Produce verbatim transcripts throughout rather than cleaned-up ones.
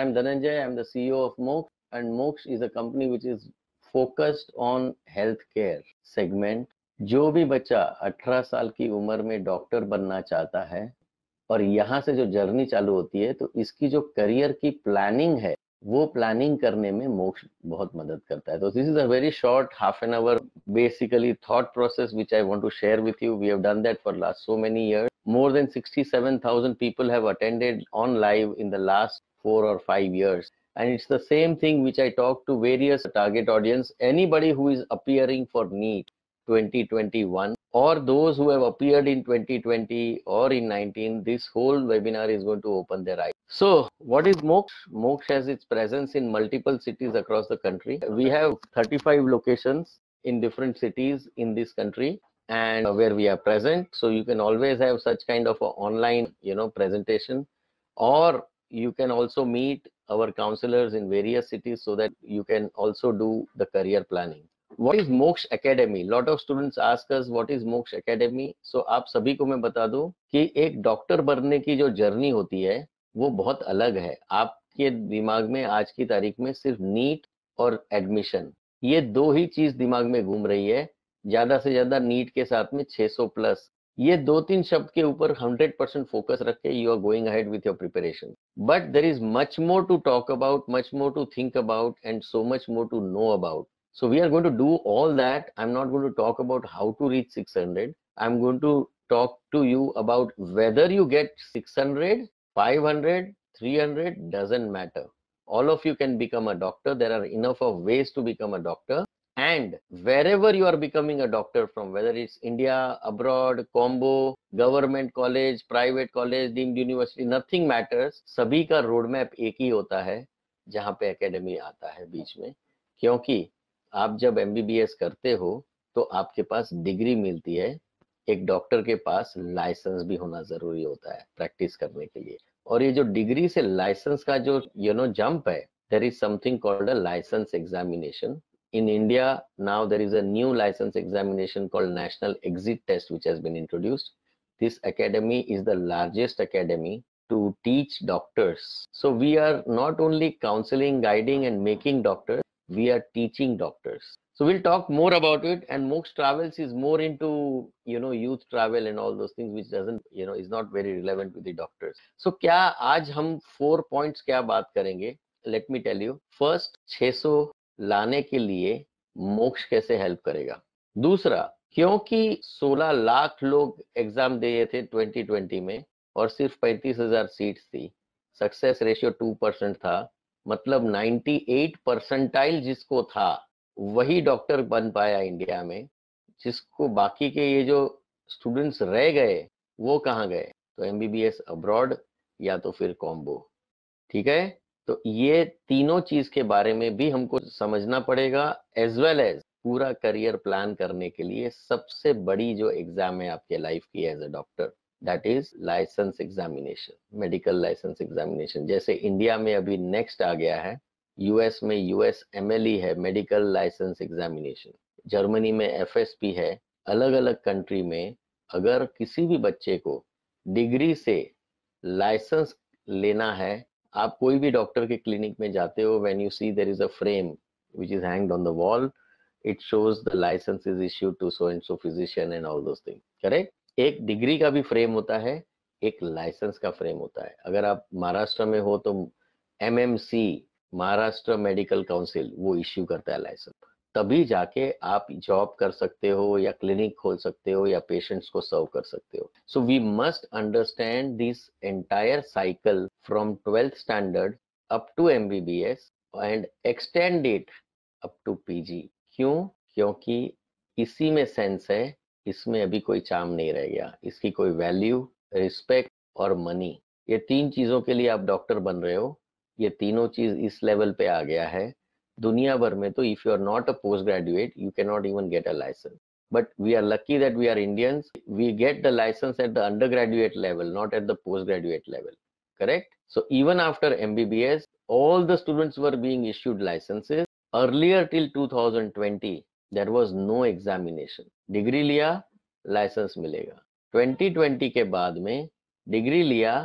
am Dhananjay. I am the C E O of Moksha, and Moksha is a company which is focused on healthcare segment. जो भी बच्चा अठारह साल की उम्र में डॉक्टर बनना चाहता है और यहाँ से जो जर्नी चालू होती है, तो इसकी जो करियर की प्लानिंग है, वो प्लानिंग करने में मोक्ष बहुत मदद करता है. तो this is a very short half an hour basically thought process which I want to share with you. We have done that for last so many years. More than sixty-seven thousand people have attended on live in the last four or five years. And it's the same thing which I talk to various target audience. Anybody who is appearing for NEET twenty twenty-one or those who have appeared in twenty twenty or in nineteen, this whole webinar is going to open their eyes. So what is Moksha? Moksha has its presence in multiple cities across the country. We have thirty-five locations in different cities in this country and where we are present. So you can always have such kind of a online, you know, presentation, or you can also meet our counselors in various cities so that you can also do the career planning. What is Moksha Academy? Lot of students ask us what is Moksha Academy. So आप सभी को मैं बता दूं कि एक doctor बनने की जो जर्नी होती है वो बहुत अलग है. आपके दिमाग में आज की तारीख में सिर्फ नीट और एडमिशन, ये दो ही चीज दिमाग में घूम रही है. ज्यादा से ज्यादा नीट के साथ में छह सौ प्लस, ये दो तीन शब्द के ऊपर हंड्रेड परसेंट फोकस रख के you are going ahead with your preparation. But there is much more to talk about, much more to think about and so much more to know about. So we are going to do all that. I'm not going to talk about how to reach six hundred. I'm going to talk to you about whether you get six hundred, five hundred, three hundred, doesn't matter. All of you can become a doctor. There are enough of ways to become a doctor. And wherever you are becoming a doctor from, whether it's India, abroad, combo, government college, private college, deemed university, nothing matters. सभी का road map एक ही होता है जहाँ पे academy आता है बीच में. क्योंकि आप जब एमबीबीएस करते हो तो आपके पास डिग्री मिलती है, एक डॉक्टर के पास लाइसेंस भी होना जरूरी होता है प्रैक्टिस करने के लिए. और ये जो डिग्री से लाइसेंस का जो यू नो जंप है, there is something called a licence examination. In India now there is a new license examination called National Exit Test which has been introduced. This academy is the largest academy to teach doctors. So we are not only counseling, guiding and making doctors, we are teaching doctors. So we'll talk more about it. And Moksha Travels is more into, you know, youth travel and all those things which doesn't, you know, is not very relevant with the doctors. So क्या आज हम four points क्या बात करेंगे? Let me tell you. First, छह सौ लाने के लिए मोक्ष कैसे हेल्प करेगा. दूसरा, क्योंकि सोलह लाख लोग एग्जाम दिए थे ट्वेंटी ट्वेंटी में और सिर्फ पैंतीस हजार सीट्स थी, सक्सेस रेशियो टू परसेंट था, मतलब अट्ठानवे परसेंटाइल जिसको था वही डॉक्टर बन पाया इंडिया में. जिसको बाकी के ये जो स्टूडेंट्स रह गए वो कहाँ गए? तो एमबीबीएस अब्रॉड या तो फिर कॉम्बो. ठीक है, तो ये तीनों चीज के बारे में भी हमको समझना पड़ेगा, एज वेल एज पूरा करियर प्लान करने के लिए सबसे बड़ी जो एग्जाम है आपके लाइफ की as a doctor, that is licence examination, medical licence examination. जैसे इंडिया में अभी नेक्स्ट आ गया है, यूएस में यूएस एमएलई है, मेडिकल लाइसेंस एग्जामिनेशन. जर्मनी में एफएसपी है. अलग अलग कंट्री में अगर किसी भी बच्चे को डिग्री से लाइसेंस लेना है, आप कोई भी डॉक्टर के क्लिनिक में जाते हो, when you see there is a frame which is hanged on the wall, it shows the licence is issued to so and so physician and all those things. Correct. एक degree का भी frame होता है, एक licence का frame होता है. अगर आप महाराष्ट्र में हो तो एमएमसी, महाराष्ट्र मेडिकल काउंसिल, वो इश्यू करता है लाइसेंस. तभी जाके आप जॉब कर सकते हो या क्लिनिक खोल सकते हो या पेशेंट्स को सर्व कर सकते हो. So we must understand this entire cycle from twelfth standard up to MBBS and extend it up to PG. क्यों? क्योंकि इसी में सेंस है, इसमें अभी कोई चार्म नहीं रह गया. इसकी कोई वैल्यू, रिस्पेक्ट और मनी, ये तीन चीजों के लिए आप डॉक्टर बन रहे हो. ये तीनों चीज इस लेवल पे आ गया है. दुनिया भर में तो if you are not a post graduate you can not even get a licence. But we are lucky that we are Indians, we get the licence at the under graduate level, not at the post graduate level. Correct. So even after MBBS all the students were being issued licenses. Earlier till two thousand twenty there was no examination. Degree लिया licence मिलेगा. Twenty twenty के बाद में degree लिया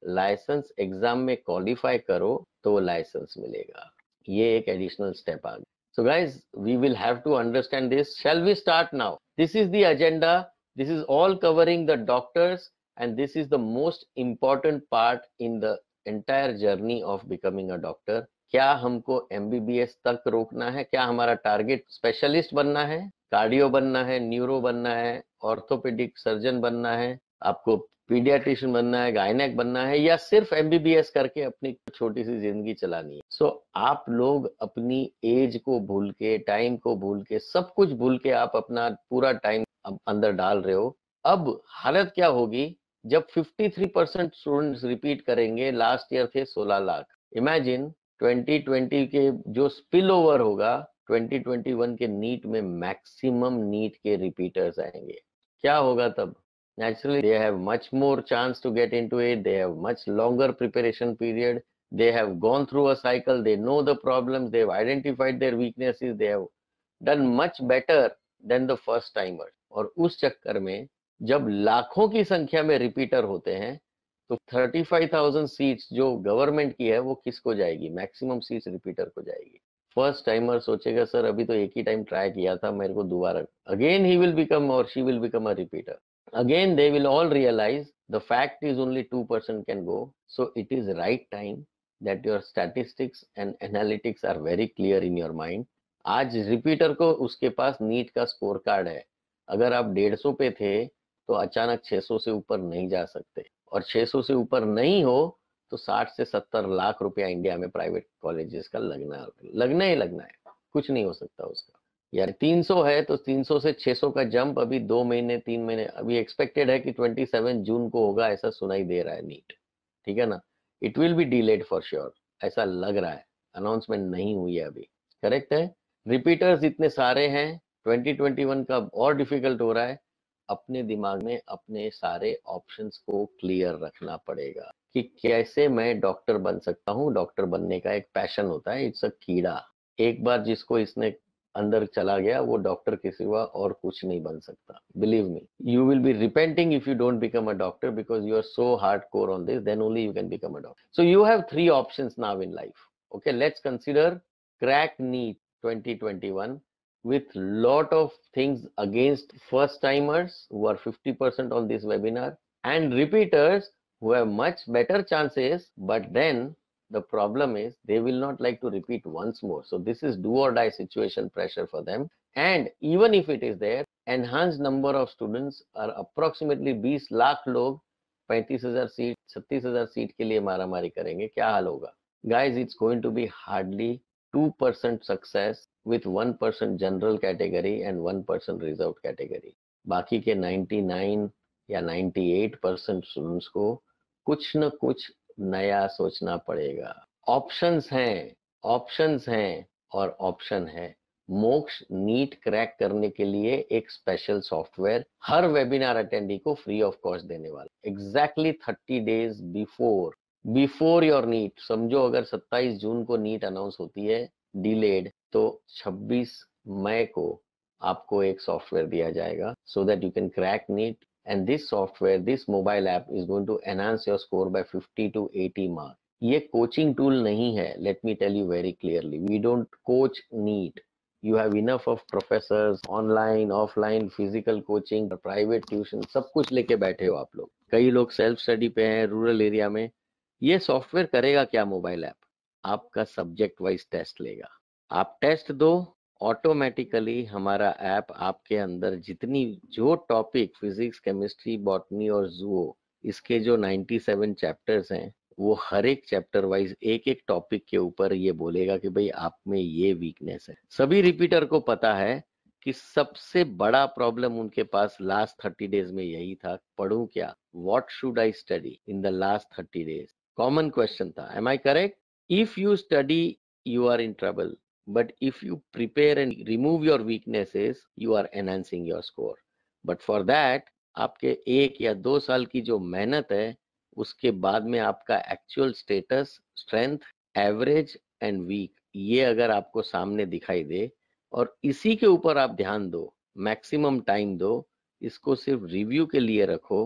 licence exam में qualify करो तो वो लाइसेंस मिलेगा। ये एक एडिशनल स्टेप आ गया। So guys, we will have to understand this. Shall we start now? This is the agenda. This is all covering the doctors, and this is the most important part in the entire journey of becoming a doctor. क्या हमको M B B S तक रोकना है? क्या हमारा target specialist बनना है, cardio बनना है, न्यूरो बनना है, ऑर्थोपेडिक सर्जन बनना है, आपको पीडियाट्रिशियन बनना है, गायनेक बनना है, या सिर्फ एम बी बी एस करके अपनी छोटी सी जिंदगी चलानी है? सो so, आप लोग अपनी एज को भूल के, टाइम को भूल के, सब कुछ भूल के आप अपना पूरा टाइम अंदर डाल रहे हो। अब हालत क्या होगी जब तिरेपन परसेंट स्टूडेंट्स रिपीट करेंगे? लास्ट ईयर थे सोलह लाख। इमेजिन ट्वेंटी ट्वेंटी के जो स्पिल ओवर होगा, ट्वेंटी ट्वेंटी वन के नीट में मैक्सिमम नीट के रिपीटर्स आएंगे। क्या होगा तब? Naturally, they have much more chance to get into it. They have much longer preparation period. They have gone through a cycle. They know the problems. They have identified their weaknesses. They have done much better than the first timers. और उस चक्कर में जब लाखों की संख्या में repeater होते हैं तो पैंतीस हज़ार सीट्स जो गवर्नमेंट की है वो किसको जाएगी? मैक्सिमम सीट्स रिपीटर को जाएगी। फर्स्ट टाइमर सोचेगा सर अभी तो एक ही टाइम ट्राई किया था, मेरे को दोबारा, अगेन ही विल बिकम और she will become a repeater. Again they will all realize the fact is only two percent can go, so it is right time that your statistics and analytics are very clear in your mind. आज repeater को उसके पास NEET का score card है, अगर आप डेढ़ सौ पे थे तो अचानक छह सौ से ऊपर नहीं जा सकते, और छह सौ से ऊपर नहीं हो तो साठ से सत्तर लाख रुपया इंडिया में प्राइवेट कॉलेजेस का लगना लगना ही लगना है, कुछ नहीं हो सकता उसका। यार तीन सौ है तो तीन सौ से छह सौ का जंप अभी दो महीने तीन महीने, अभी एक्सपेक्टेड है कि सत्ताईस जून को होगा, ऐसा सुनाई दे रहा है नीट, ठीक है ना? It will be delayed for sure, ऐसा लग रहा है, अनाउंसमेंट नहीं हुई है अभी, करेक्ट है? रिपीटर्स इतने सारे हैं, ट्वेंटी ट्वेंटी वन का और डिफिकल्ट हो रहा है। अपने दिमाग में अपने सारे ऑप्शंस को क्लियर रखना पड़ेगा कि कैसे मैं डॉक्टर बन सकता हूँ। डॉक्टर बनने का एक पैशन होता है, इट्स अ कीड़ा, एक बार जिसको इसने अंदर चला गया वो डॉक्टर के सिवा और कुछ नहीं बन सकता। Believe me, you will be repenting if you don't become a doctor because you are so hardcore on this, then only you can become a doctor. So you have three options now in life, okay? Let's consider crack NEET twenty twenty one with lot of things against first timers who are fifty percent on this webinar, and repeaters who have much better chances, but then the problem is they will not like to repeat once more. So this is do or die situation pressure for them. And even if it is there, enhanced number of students are approximately बीस लाख लोग पैंतीस हज़ार seat छत्तीस हज़ार seat के लिए मारामारी करेंगे, क्या हाल होगा? Guys, it's going to be hardly two percent success with one percent general category and one percent reserved category. बाकी के निन्यानवे या अट्ठानवे परसेंट स्टूडेंट्स को कुछ न कुछ नया सोचना पड़ेगा। ऑप्शंस हैं, ऑप्शंस हैं और ऑप्शन है। मोक्ष नीट क्रैक करने के लिए एक स्पेशल सॉफ्टवेयर हर वेबिनार अटेंडी को फ्री ऑफ कॉस्ट देने वाला, exactly thirty days before before your NEET. समझो अगर सत्ताईस जून को नीट अनाउंस होती है डिलेड, तो छब्बीस मई को आपको एक सॉफ्टवेयर दिया जाएगा so that you can crack NEET, and this software, this mobile app is going to enhance your score by fifty to eighty marks. ये कोचिंग टूल नहीं है, let me tell you very clearly, we don't coach NEET. You have enough of professors, online, offline, physical coaching, private tuition, सब कुछ लेके बैठे हो आप लोग। कई लोग सेल्फ स्टडी पे हैं रूरल एरिया में। ये सॉफ्टवेयर करेगा क्या? मोबाइल ऐप आपका सब्जेक्ट वाइज टेस्ट लेगा, आप टेस्ट दो, ऑटोमेटिकली हमारा ऐप आपके अंदर जितनी जो टॉपिक फिजिक्स, केमिस्ट्री, बॉटनी और जूओ, इसके जो सत्तानवे चैप्टर्स हैं, वो हर एक चैप्टर वाइज एक एक टॉपिक के ऊपर ये बोलेगा कि भाई आप में ये वीकनेस है। सभी रिपीटर को पता है कि सबसे बड़ा प्रॉब्लम उनके पास लास्ट थर्टी डेज में यही था, पढ़ूं क्या, what should I study in the last thirty days, common question था। Am I correct? If you study you are in trouble, but if you prepare and remove your weaknesses, you are enhancing your score. But for that आपके एक या दो साल की जो मेहनत है, उसके बाद में आपका actual status, strength, average and weak, ये अगर आपको सामने दिखाई दे और इसी के ऊपर आप ध्यान दो, मैक्सिमम टाइम दो, इसको सिर्फ रिव्यू के लिए रखो,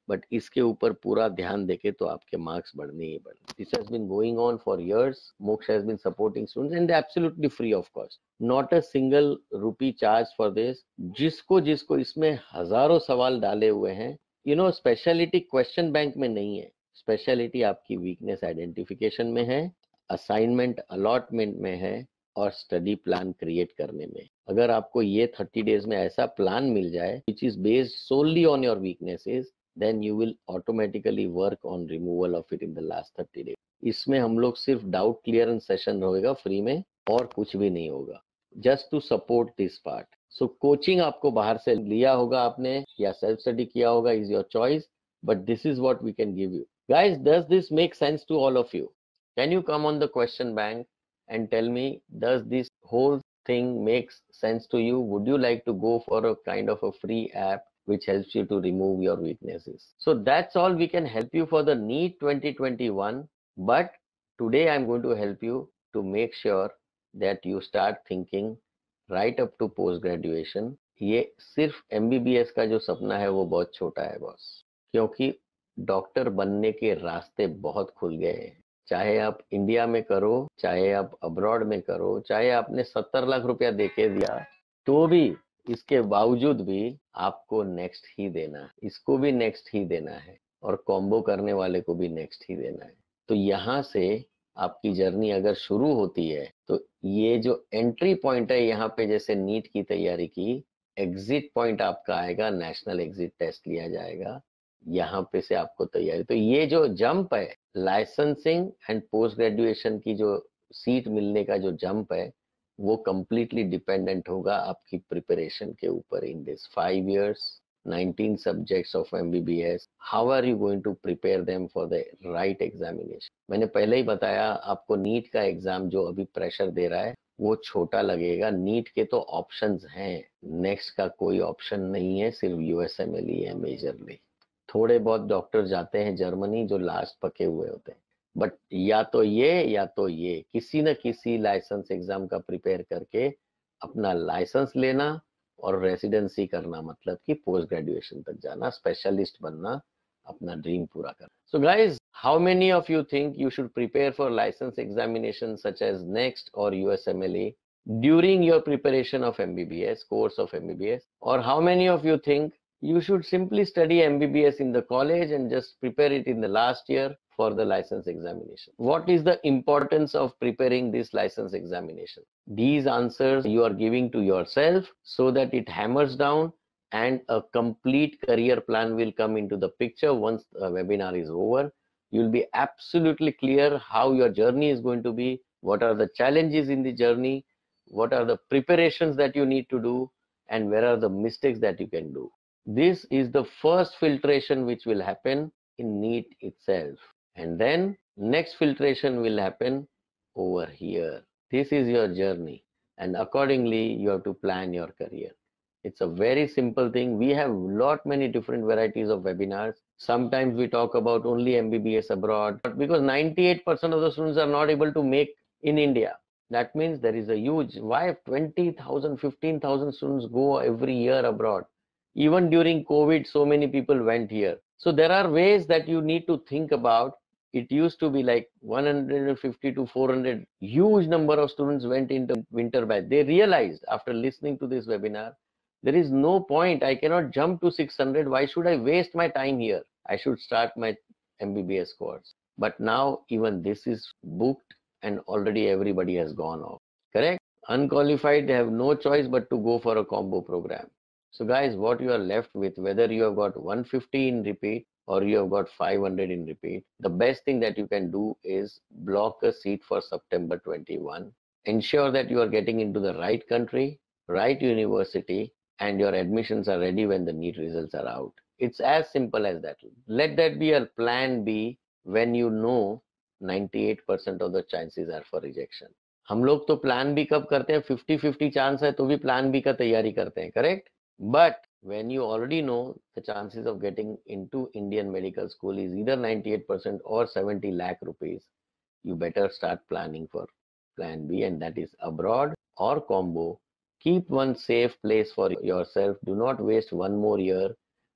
बट इसके ऊपर पूरा ध्यान देके तो आपके मार्क्स बढ़ने ही बढ़ने. This has been going on for years. Moksh has been supporting students and absolutely free of cost. Not a single rupee charge for this. जिसको जिसको इसमें हजारों सवाल डाले हुए हैं. You know speciality question bank में नहीं है. स्पेशलिटी आपकी वीकनेस आइडेंटिफिकेशन में है, असाइनमेंट अलॉटमेंट में है और स्टडी प्लान क्रिएट करने में. अगर आपको ये थर्टी डेज में ऐसा प्लान मिल जाए which is based solely on your weaknesses, then you will automatically work on removal of it in the last thirty days. इसमें हम लोग सिर्फ डाउट क्लियरेंस सेशन होगा फ्री में और कुछ भी नहीं होगा. Just to support this part. So coaching आपको बाहर से लिया होगा आपने या सेल्फ स्टडी किया होगा, is your choice, but this is what we can give you. Guys, does this make sense to all of you? Can you come on the question bank and tell me, does this whole thing makes sense to you? Would you like to go for a kind of a free app which helps you to remove your weaknesses? So that's all we can help you for the NEET twenty twenty-one. But today I'm going to help you to make sure that you start thinking right up to post graduation. ये सिर्फ M B B S का जो सपना है वो बहुत छोटा है बॉस, क्योंकि डॉक्टर बनने के रास्ते बहुत खुल गए हैं. चाहे आप इंडिया में करो, चाहे आप अब्रॉड में करो, चाहे आपने सत्तर लाख रुपया देके दिया, तो भी इसके बावजूद भी आपको नेक्स्ट ही देना है, इसको भी नेक्स्ट ही देना है और कॉम्बो करने वाले को भी नेक्स्ट ही देना है. तो यहाँ से आपकी जर्नी अगर शुरू होती है तो ये जो एंट्री पॉइंट है यहाँ पे, जैसे नीट की तैयारी की, एग्जिट पॉइंट आपका आएगा, नेशनल एग्जिट टेस्ट लिया जाएगा, यहाँ पे से आपको तैयारी. तो ये जो जंप है लाइसेंसिंग एंड पोस्ट ग्रेजुएशन की, जो सीट मिलने का जो जंप है, वो कंप्लीटली डिपेंडेंट होगा आपकी प्रिपरेशन के ऊपर. In this five years, nineteen subjects of MBBS, how are you going to prepare them for the right examination? मैंने पहले ही बताया आपको, नीट का एग्जाम जो अभी प्रेशर दे रहा है वो छोटा लगेगा. नीट के तो ऑप्शंस हैं, नेक्स्ट का कोई ऑप्शन नहीं है, सिर्फ यूएसएमएल ही है मेजरली. थोड़े बहुत डॉक्टर जाते हैं जर्मनी जो लास्ट पके हुए होते हैं, बट या तो ये या तो ये, किसी न किसी लाइसेंस एग्जाम का प्रिपेयर करके अपना लाइसेंस लेना और रेसिडेंसी करना, मतलब कि पोस्ट ग्रेजुएशन तक जाना, स्पेशलिस्ट बनना, अपना ड्रीम पूरा करना. So guys, how many of you think you should prepare for licence examination such as next और USMLE during your preparation of M B B S, course of M B B S? Or how many of you think you should simply study M B B S in the college and just prepare it in the last year for the license examination? What is the importance of preparing this license examination? These answers you are giving to yourself so that it hammers down and a complete career plan will come into the picture once the webinar is over. You'll be absolutely clear how your journey is going to be, what are the challenges in the journey, what are the preparations that you need to do, and where are the mistakes that you can do. This is the first filtration which will happen in NEET itself, and then next filtration will happen over here. This is your journey, and accordingly you have to plan your career. It's a very simple thing. We have lot many different varieties of webinars. Sometimes we talk about only M B B S abroad, but because ninety-eight percent of the students are not able to make in India, that means there is a huge, why twenty thousand, fifteen thousand students go every year abroad. Even during COVID, so many people went here. So there are ways that you need to think about. It used to be like one hundred fifty to four hundred, huge number of students went into winter batch. They realized after listening to this webinar, there is no point. I cannot jump to six hundred. Why should I waste my time here? I should start my M B B S course. But now even this is booked and already everybody has gone off. Correct? Unqualified, they have no choice but to go for a combo program. So guys, what you are left with, whether you have got one hundred fifty in repeat or you have got five hundred in repeat, the best thing that you can do is block a seat for September twenty-first. Ensure that you are getting into the right country, right university, and your admissions are ready when the NEET results are out. It's as simple as that. Let that be a plan B when you know ninety-eight percent of the chances are for rejection. हम लोग तो plan B कब करते हैं, fifty fifty chance है तो भी plan B का तैयारी करते हैं, correct? But when you already know the chances of getting into Indian medical school is either ninety-eight percent or seventy lakh rupees, you better start planning for plan B, and that is abroad or combo. Keep one safe place for yourself. Do not waste one more year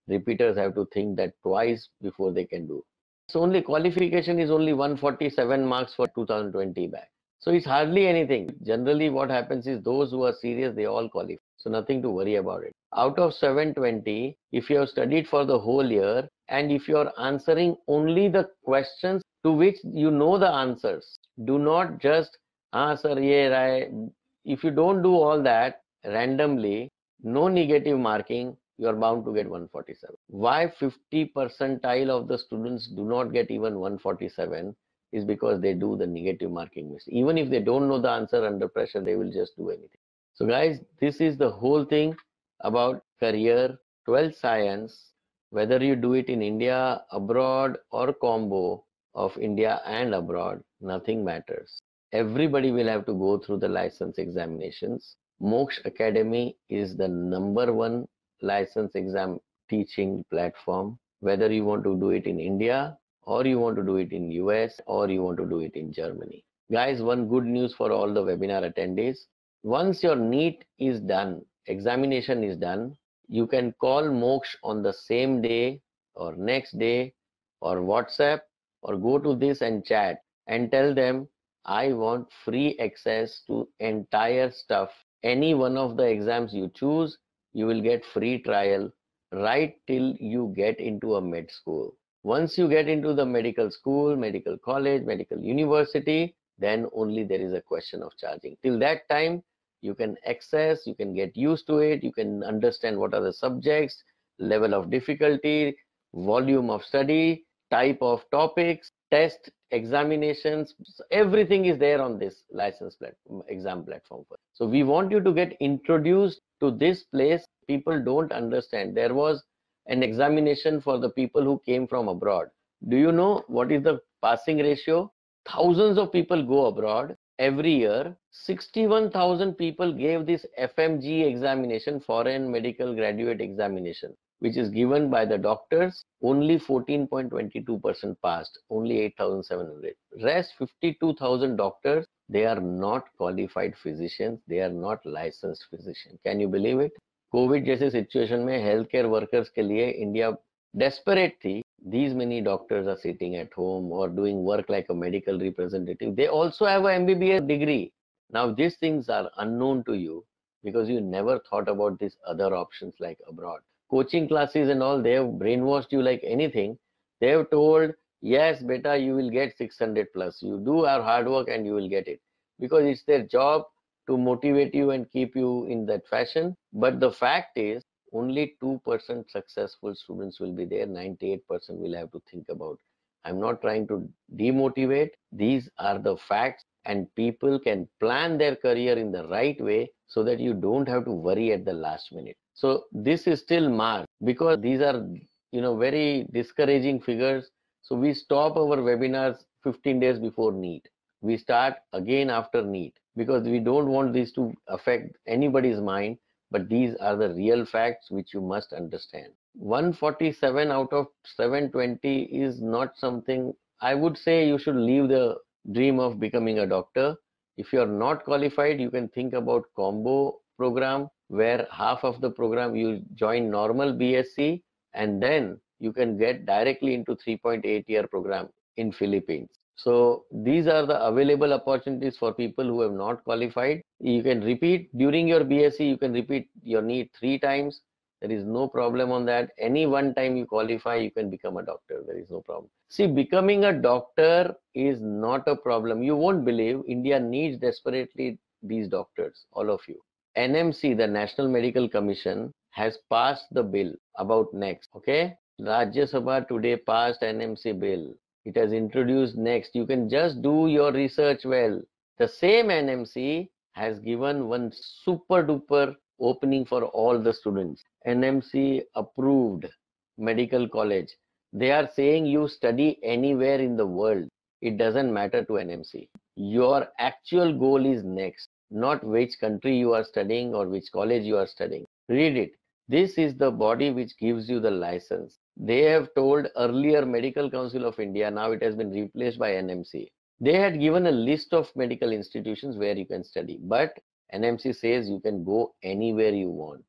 Repeaters have to think that twice before they can do. So only qualification is only one forty-seven marks for two thousand twenty back. So it's hardly anything. Generally what happens is those who are serious, they all qualify. So nothing to worry about it. Out of seven twenty, if you have studied for the whole year and if you are answering only the questions to which you know the answers, do not just, ah, sir, ye right. If you don't do all that randomly, no negative marking, you are bound to get one forty-seven. Why fifty percentile of the students do not get even one forty-seven is because they do the negative marking mistake. Even if they don't know the answer under pressure, they will just do anything. So guys, this is the whole thing about career, twelfth science, whether you do it in India, abroad, or combo of India and abroad, nothing matters. Everybody will have to go through the license examinations. Moksha Academy is the number one license exam teaching platform, whether you want to do it in India or you want to do it in U S or you want to do it in Germany. Guys, one good news for all the webinar attendees. Once your NEET is done, examination is done, you can call Moksha on the same day or next day or WhatsApp or go to this and chat and tell them, I want free access to entire stuff. Any one of the exams you choose, you will get free trial right till you get into a med school. Once you get into the medical school, medical college, medical university, then only there is a question of charging. Till that time, you can access, you can get used to it, you can understand what are the subjects, level of difficulty, volume of study, type of topics, test, examinations, everything is there on this license platform, exam platform. So we want you to get introduced to this place. People don't understand. There was an examination for the people who came from abroad. Do you know what is the passing ratio? Thousands of people go abroad every year. sixty-one thousand people gave this F M G examination, foreign medical graduate examination, which is given by the doctors. Only fourteen point two two percent passed, only eight thousand seven hundred. Rest fifty-two thousand doctors, they are not qualified physicians, they are not licensed physicians. Can you believe it? COVID जैसे situation में health care workers के लिए India desperate थी. These many doctors are sitting at home or doing work like a medical representative. They also have a M B B S degree. Now these things are unknown to you because you never thought about these other options like abroad. Coaching classes and all, they have brainwashed you like anything. They have told, yes, beta, you will get six hundred plus. You do our hard work and you will get it. Because it's their job to motivate you and keep you in that fashion. But the fact is, only two percent successful students will be there. ninety-eight percent will have to think about. I'm not trying to demotivate. These are the facts, and people can plan their career in the right way so that you don't have to worry at the last minute. So this is still March because these are, you know, very discouraging figures. So we stop our webinars fifteen days before NEET. We start again after NEET because we don't want this to affect anybody's mind. But these are the real facts which you must understand. one forty-seven out of seven twenty is not something. I would say you should leave the dream of becoming a doctor. If you are not qualified, you can think about combo program where half of the program you join normal B S c and then you can get directly into three point eight year program in Philippines. So these are the available opportunities for people who have not qualified. You can repeat during your B S c, you can repeat your NEET three times. There is no problem on that. Any one time you qualify, you can become a doctor. There is no problem. See, becoming a doctor is not a problem. You won't believe India needs desperately these doctors, all of you. N M C, the National Medical Commission, has passed the bill about next. Okay, Rajya Sabha today passed N M C bill. It has introduced next. You can just do your research well. The same N M C has given one super duper opening for all the students. N M C approved medical college. They are saying you study anywhere in the world. It doesn't matter to N M C. Your actual goal is next, not which country you are studying or which college you are studying. Read it. This is the body which gives you the license. They have told earlier Medical Council of India, now it has been replaced by N M C. They had given a list of medical institutions where you can study, but N M C says you can go anywhere you want.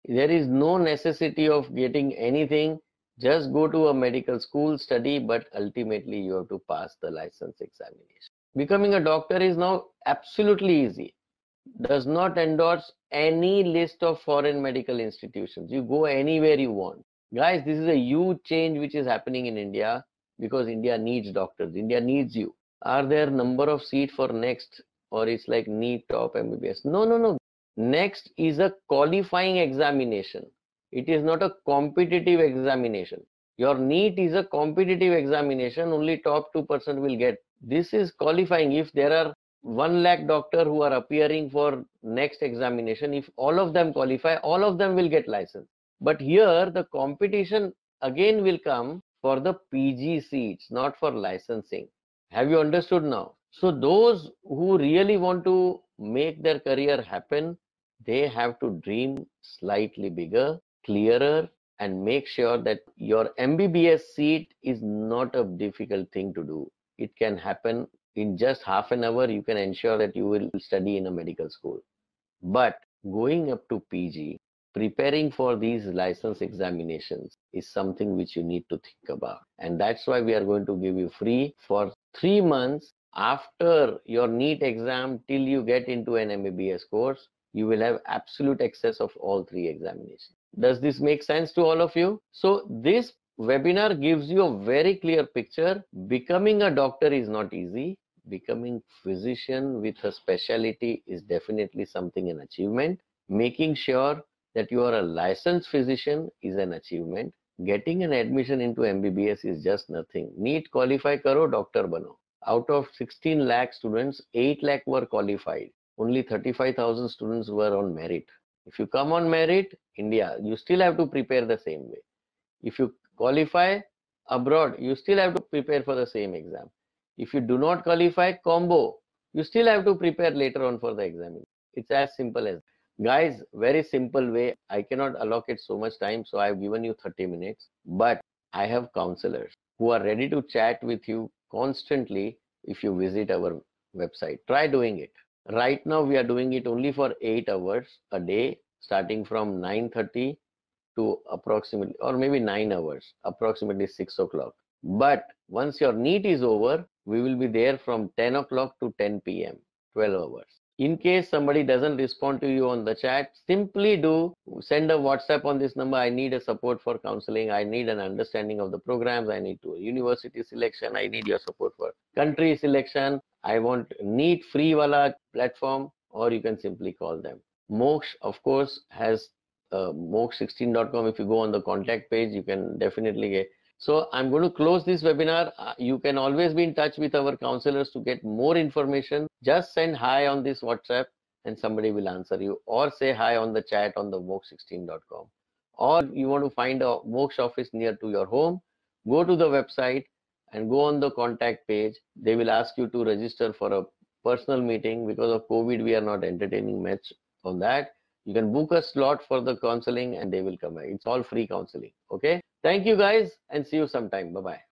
There is no necessity of getting anything. Just go to a medical school, study, but ultimately you have to pass the license examination. Becoming a doctor is now absolutely easy. Does not endorse any list of foreign medical institutions. You go anywhere you want. Guys, this is a huge change which is happening in India because India needs doctors. India needs you. Are there number of seats for next, or it's like NEET top M B B S? No, no, no. Next is a qualifying examination. It is not a competitive examination. Your NEET is a competitive examination. Only top two percent will get. This is qualifying. If there are one lakh doctor who are appearing for next examination, if all of them qualify, all of them will get license. But here the competition again will come for the P G seats, not for licensing. Have you understood now? So those who really want to make their career happen, they have to dream slightly bigger, clearer, and make sure that your M B B S seat is not a difficult thing to do. It can happen in just half an hour. You can ensure that you will study in a medical school. But going up to P G, preparing for these license examinations is something which you need to think about. And that's why we are going to give you free for three months after your NEET exam till you get into an M B B S course. You will have absolute access of all three examinations. Does this make sense to all of you? So this webinar gives you a very clear picture. Becoming a doctor is not easy. Becoming physician with a specialty is definitely something, an achievement. Making sure that you are a licensed physician is an achievement. Getting an admission into M B B S is just nothing. NEET qualify karo, doctor bano. Out of sixteen lakh students, eight lakh were qualified. Only thirty-five thousand students were on merit. If you come on merit, India, you still have to prepare the same way. If you qualify abroad, you still have to prepare for the same exam. If you do not qualify, combo, you still have to prepare later on for the exam. It's as simple as. Guys, very simple way. I cannot allocate so much time, so I've given you thirty minutes. But I have counselors who are ready to chat with you constantly if you visit our website. Try doing it. Right now, we are doing it only for eight hours a day, starting from nine thirty to approximately, or maybe nine hours, approximately six o'clock. But once your NEET is over, we will be there from ten o'clock to ten P M, twelve hours. In case somebody doesn't respond to you on the chat, simply do send a WhatsApp on this number. I need a support for counseling. I need an understanding of the programs. I need to university selection. I need your support for country selection. I want NEET free wala platform, or you can simply call them. Moksh, of course, has uh, moksh sixteen dot com. If you go on the contact page, you can definitely get. So I'm going to close this webinar. Uh, you can always be in touch with our counselors to get more information. Just send hi on this WhatsApp and somebody will answer you, or say hi on the chat on the moksh sixteen dot com. Or you want to find a Moksh office near to your home, go to the website and go on the contact page. They will ask you to register for a personal meeting. Because of COVID, we are not entertaining much on that. You can book a slot for the counseling and they will come. It's all free counseling. Okay. Thank you guys and see you sometime. Bye-bye.